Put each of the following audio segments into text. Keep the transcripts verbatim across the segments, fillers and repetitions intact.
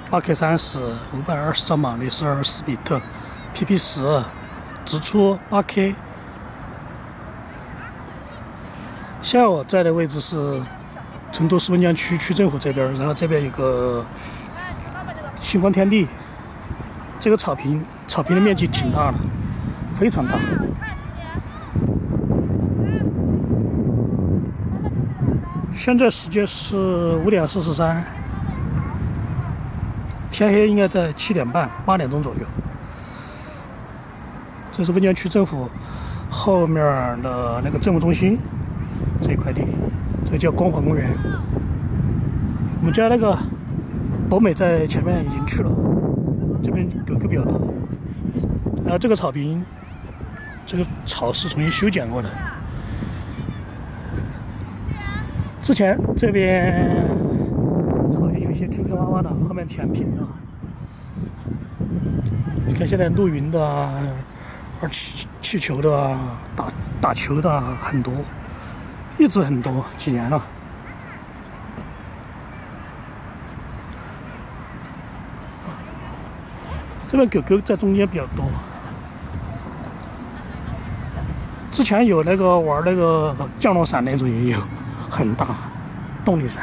八 K 三十，五百二十兆马力，四十二斯比特 ，P P 十，直出八 K。现在我在的位置是成都市温江区区政府这边，然后这边有个星光天地，这个草坪草坪的面积挺大的，非常大。现在时间是五点四十三。 天黑应该在七点半、八点钟左右。这是温江区政府后面的那个政务中心这一块地，这个叫光华公园。我们家那个博美在前面已经去了，这边狗狗比较多。然后这个草坪，这个草是重新修剪过的。之前这边。 有一些坑坑洼洼的，后面填平了。你看现在露营的啊，玩气气球的啊，打打球的啊，很多，一直很多，几年了。这边狗狗在中间比较多。之前有那个玩那个降落伞那种也有，很大，动力伞。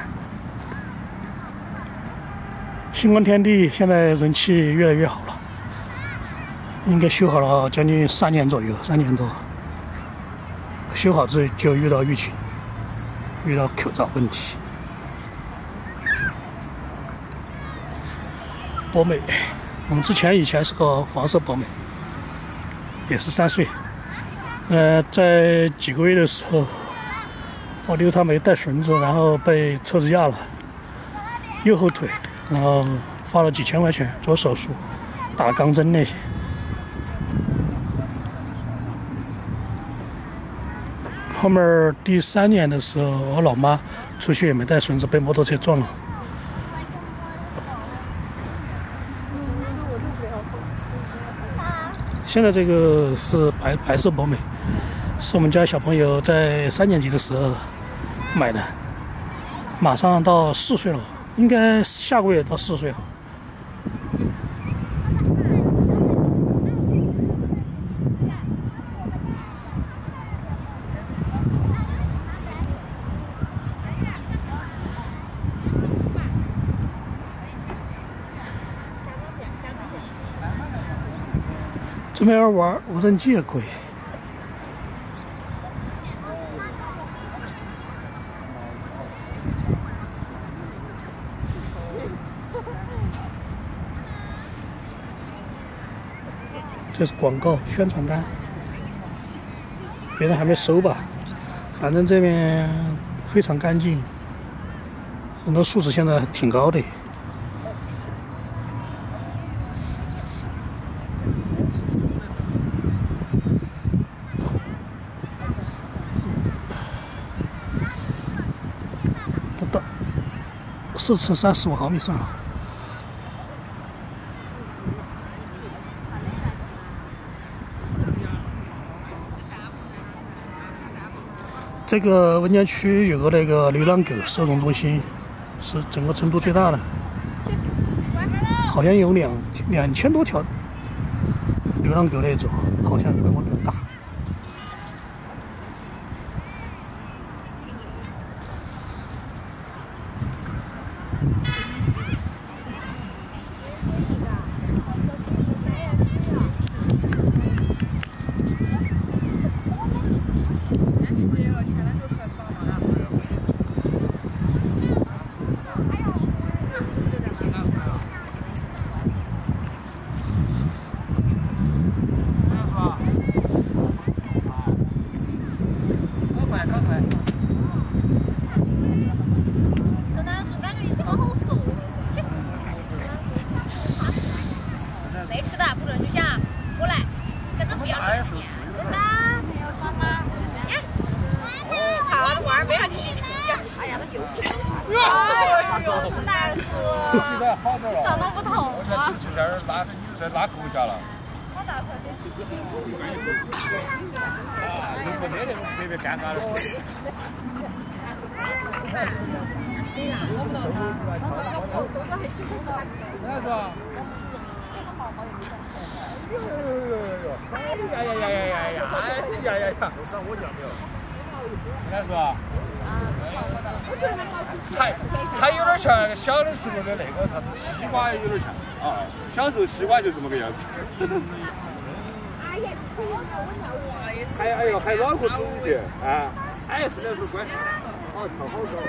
星光天地现在人气越来越好了，应该修好了将近三年左右，三年多。修好之后就遇到疫情，遇到口罩问题。博美，我们之前以前是个黄色博美，也是三岁。呃，在几个月的时候，我溜它没带绳子，然后被车子压了，右后腿。 然后花了几千块钱做手术，打钢针那些。后面第三年的时候，我老妈出去也没带绳子，被摩托车撞了。现在这个是白白色博美，是我们家小朋友在三年级的时候买的，马上到四岁了。 应该下个月到四岁了。这边要玩无人机也可以。 这是广告宣传单，别人还没收吧？反正这边非常干净，很多素质现在挺高的。不到四乘三十五毫米算了。 这个温江区有个那个流浪狗收容中心，是整个成都最大的，好像有两两千多条流浪狗那种，好像规模比较大。 是难说。现在好点了。长得不同啊。出去拉在拉狗家了。好大块的，起起给我。啊，如果那种特别尴尬的事。我不到他，都都还行。 来说。哎呀呀呀呀呀呀！哎呀呀呀！都上我家没有。来说。才，它有点像那个小的时候的那个啥子西瓜，有点像啊。小时候西瓜就这么个样子。还哎呦，还脑壳出去啊！哎，是的是乖，好跳好高。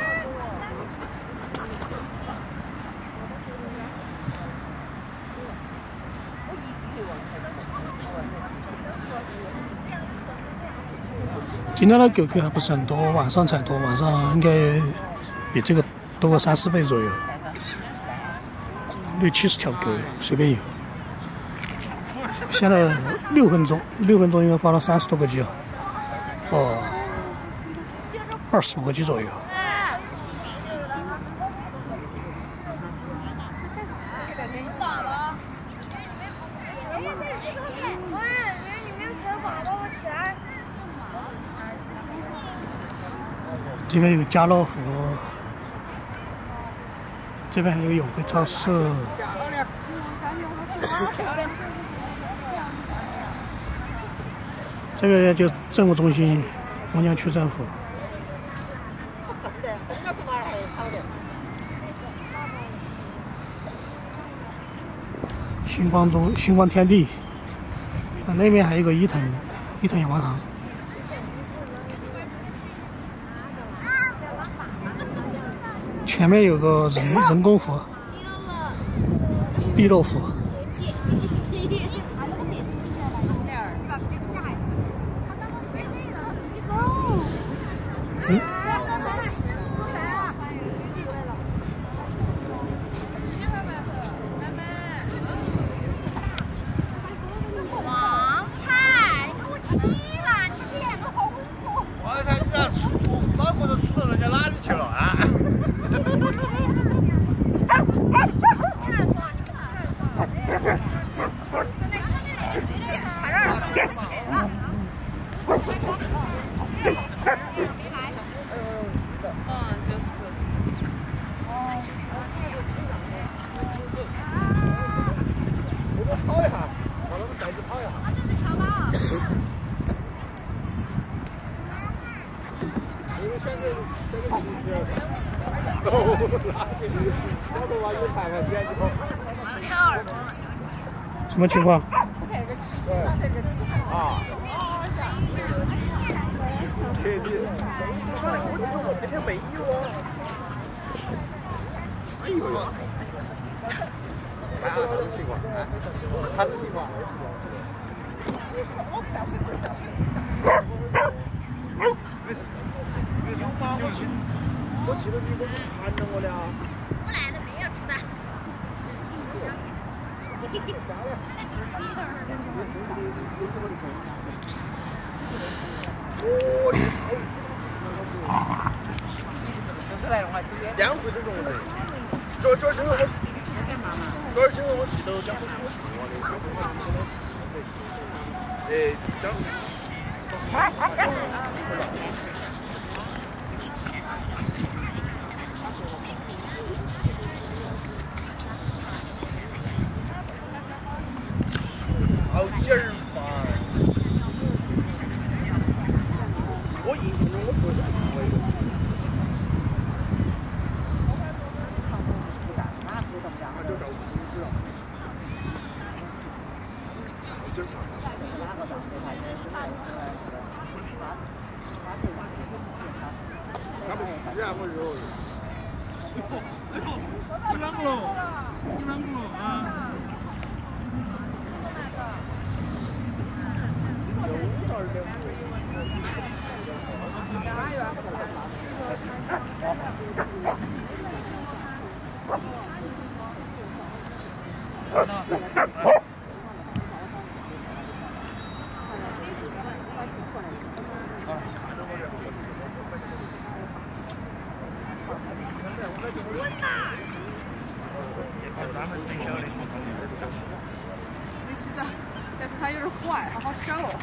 今天的狗狗还不是很多，晚上才多，晚上应该比这个多个三四倍左右，六七十条狗随便有。现在六分钟，六分钟应该发了三十多个鸡啊，哦，二十五个鸡左右。这边有家乐福，这边还有永辉超市。这个就政务中心，翁江区政府。星光中，星光天地。啊，那边还有个伊藤，伊藤洋华堂。前面有个人人工湖，碧落湖。嗯。 王菜，你给我起了，你脸都红红。 王菜，你咋出脑壳子出到人家哪里去了啊？ 真的是的，现在这儿都生气了。嗯，就是。 我们跑一下，把那个袋子跑一下。 他这是抢吧？ 因为现在这个情绪，我都把有看看点就。 什么情况？ 啊。彻底。我刚才我记得我那天没有哦。哎呦！看啥子情况？啥子情况？有吗？我记我记得你都喊着我了。 我来了没有吃的。 两回都中了。这这这我，这这我记得讲我我是我的。哎，讲。好劲儿嘛！我印象中我说的我一个是。就找不知道。他们需要我肉。你啷个了？你啷个了啊？ 没洗澡，但是它有点可爱，它好小哦。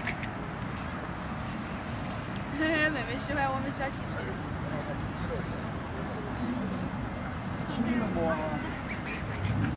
嘿嘿，妹妹喜欢我们小骑士。